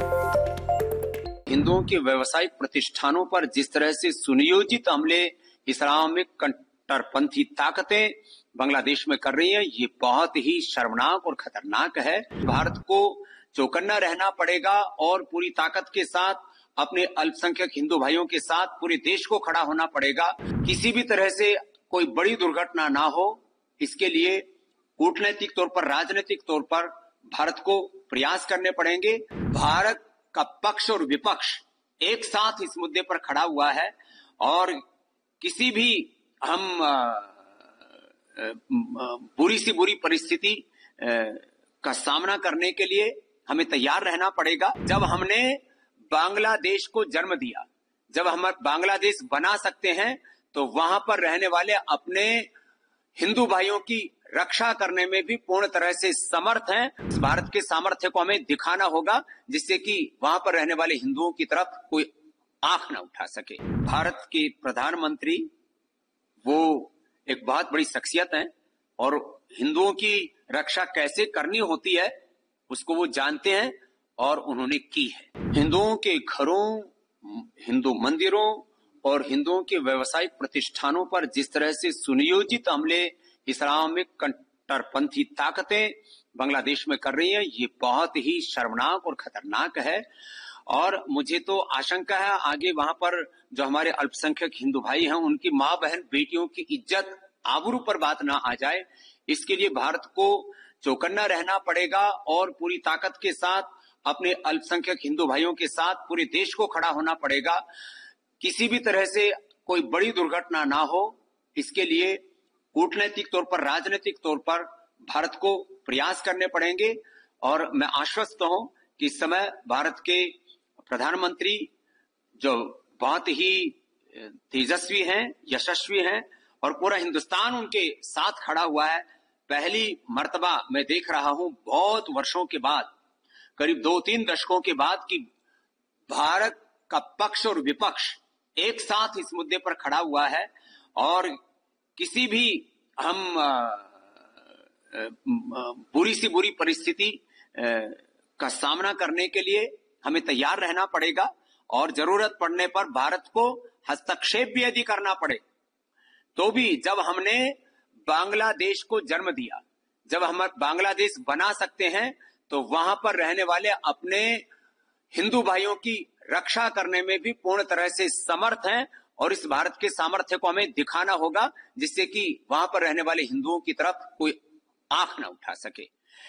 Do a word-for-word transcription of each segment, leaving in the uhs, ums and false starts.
हिंदुओं के व्यावसायिक प्रतिष्ठानों पर जिस तरह से सुनियोजित हमले इस्लामिक कट्टरपंथी ताकतें बांग्लादेश में कर रही हैं, ये बहुत ही शर्मनाक और खतरनाक है। भारत को चौकन्ना रहना पड़ेगा और पूरी ताकत के साथ अपने अल्पसंख्यक हिंदू भाइयों के साथ पूरे देश को खड़ा होना पड़ेगा। किसी भी तरह से कोई बड़ी दुर्घटना ना हो, इसके लिए कूटनैतिक तौर पर, राजनीतिक तौर पर भारत को प्रयास करने पड़ेंगे। भारत का पक्ष और विपक्ष एक साथ इस मुद्दे पर खड़ा हुआ है और किसी भी हम बुरी सी बुरी परिस्थिति का सामना करने के लिए हमें तैयार रहना पड़ेगा। जब हमने बांग्लादेश को जन्म दिया, जब हम बांग्लादेश बना सकते हैं, तो वहां पर रहने वाले अपने हिंदू भाइयों की रक्षा करने में भी पूर्ण तरह से समर्थ हैं। इस भारत के सामर्थ्य को हमें दिखाना होगा, जिससे कि वहां पर रहने वाले हिंदुओं की तरफ कोई आंख न उठा सके। भारत के प्रधानमंत्री वो एक बहुत बड़ी शख्सियत हैं और हिंदुओं की रक्षा कैसे करनी होती है उसको वो जानते हैं और उन्होंने की है। हिंदुओं के घरों, हिंदू मंदिरों और हिंदुओं के व्यावसायिक प्रतिष्ठानों पर जिस तरह से सुनियोजित हमले इस्लामिक कट्टरपंथी ताकतें बांग्लादेश में कर रही हैं, ये बहुत ही शर्मनाक और खतरनाक है। और मुझे तो आशंका है आगे वहां पर जो हमारे अल्पसंख्यक हिंदू भाई हैं, उनकी मां बहन बेटियों की इज्जत आबरू पर बात ना आ जाए। इसके लिए भारत को चौकन्ना रहना पड़ेगा और पूरी ताकत के साथ अपने अल्पसंख्यक हिंदू भाइयों के साथ पूरे देश को खड़ा होना पड़ेगा। किसी भी तरह से कोई बड़ी दुर्घटना ना हो, इसके लिए कूटनैतिक तौर पर, राजनीतिक तौर पर भारत को प्रयास करने पड़ेंगे। और मैं आश्वस्त हूं कि इस समय भारत के प्रधानमंत्री जो बहुत ही तेजस्वी हैं, यशस्वी हैं और पूरा हिंदुस्तान उनके साथ खड़ा हुआ है। पहली मर्तबा मैं देख रहा हूं बहुत वर्षों के बाद, करीब दो तीन दशकों के बाद, कि भारत का पक्ष और विपक्ष एक साथ इस मुद्दे पर खड़ा हुआ है और किसी भी हम बुरी सी बुरी परिस्थिति का सामना करने के लिए हमें तैयार रहना पड़ेगा और जरूरत पड़ने पर भारत को हस्तक्षेप भी यदि करना पड़े तो भी। जब हमने बांग्लादेश को जन्म दिया, जब हम बांग्लादेश बना सकते हैं, तो वहां पर रहने वाले अपने हिंदू भाइयों की रक्षा करने में भी पूर्ण तरह से समर्थ हैं और इस भारत के सामर्थ्य को हमें दिखाना होगा, जिससे कि वहां पर रहने वाले हिंदुओं की तरफ कोई आंख न उठा सके।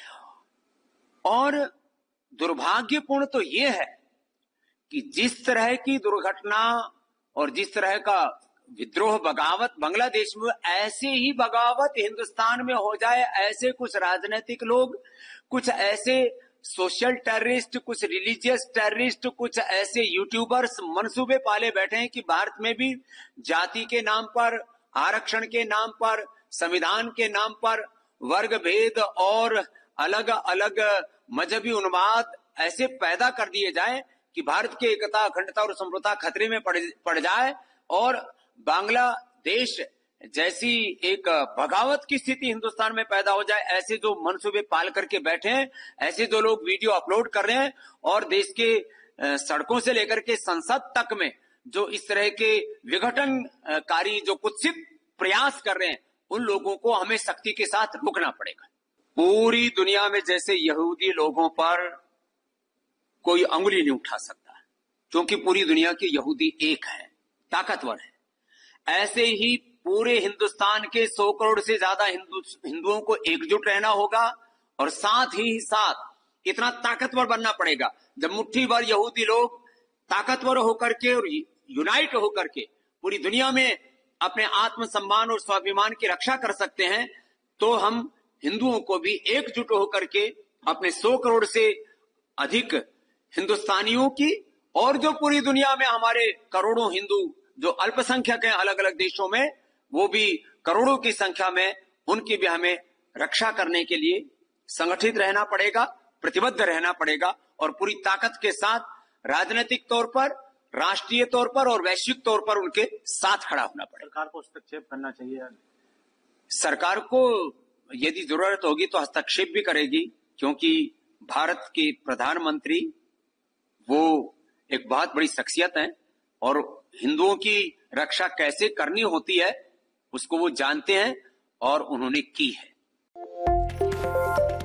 और दुर्भाग्यपूर्ण तो यह है कि जिस तरह की दुर्घटना और जिस तरह का विद्रोह, बगावत बांग्लादेश में, ऐसे ही बगावत हिंदुस्तान में हो जाए। ऐसे कुछ राजनीतिक लोग, कुछ ऐसे सोशल टेररिस्ट, कुछ रिलीजियस टेररिस्ट, कुछ ऐसे यूट्यूबर्स मंसूबे पाले बैठे हैं कि भारत में भी जाति के नाम पर, आरक्षण के नाम पर, संविधान के नाम पर वर्ग भेद और अलग अलग मजहबी उन्माद ऐसे पैदा कर दिए जाए कि भारत की एकता, अखंडता और संप्रभुता खतरे में पड़, पड़ जाए और बांग्लादेश जैसी एक बगावत की स्थिति हिंदुस्तान में पैदा हो जाए। ऐसे जो मंसूबे पाल करके बैठे हैं, ऐसे जो लोग वीडियो अपलोड कर रहे हैं और देश के सड़कों से लेकर के संसद तक में जो इस तरह के विघटनकारी जो कुत्सित प्रयास कर रहे हैं, उन लोगों को हमें सख्ती के साथ रोकना पड़ेगा। पूरी दुनिया में जैसे यहूदी लोगों पर कोई अंगुली नहीं उठा सकता, क्योंकि पूरी दुनिया के यहूदी एक है, ताकतवर है। ऐसे ही पूरे हिंदुस्तान के सौ करोड़ से ज्यादा हिंदू हिंदुओं को एकजुट रहना होगा और साथ ही साथ इतना ताकतवर बनना पड़ेगा। जब मुट्ठी भर यहूदी लोग ताकतवर होकर के और यूनाइट होकर के पूरी दुनिया में अपने आत्मसम्मान और स्वाभिमान की रक्षा कर सकते हैं, तो हम हिंदुओं को भी एकजुट होकर के अपने सौ करोड़ से अधिक हिंदुस्तानियों की और जो पूरी दुनिया में हमारे करोड़ों हिंदू जो अल्पसंख्यक हैं अलग अलग देशों में, वो भी करोड़ों की संख्या में, उनकी भी हमें रक्षा करने के लिए संगठित रहना पड़ेगा, प्रतिबद्ध रहना पड़ेगा और पूरी ताकत के साथ राजनीतिक तौर पर, राष्ट्रीय तौर पर और वैश्विक तौर पर उनके साथ खड़ा होना पड़ेगा। सरकार को हस्तक्षेप करना चाहिए। सरकार को यदि जरूरत होगी तो हस्तक्षेप भी करेगी, क्योंकि भारत के प्रधानमंत्री वो एक बहुत बड़ी शख्सियत हैं और हिंदुओं की रक्षा कैसे करनी होती है उसको वो जानते हैं और उन्होंने की है।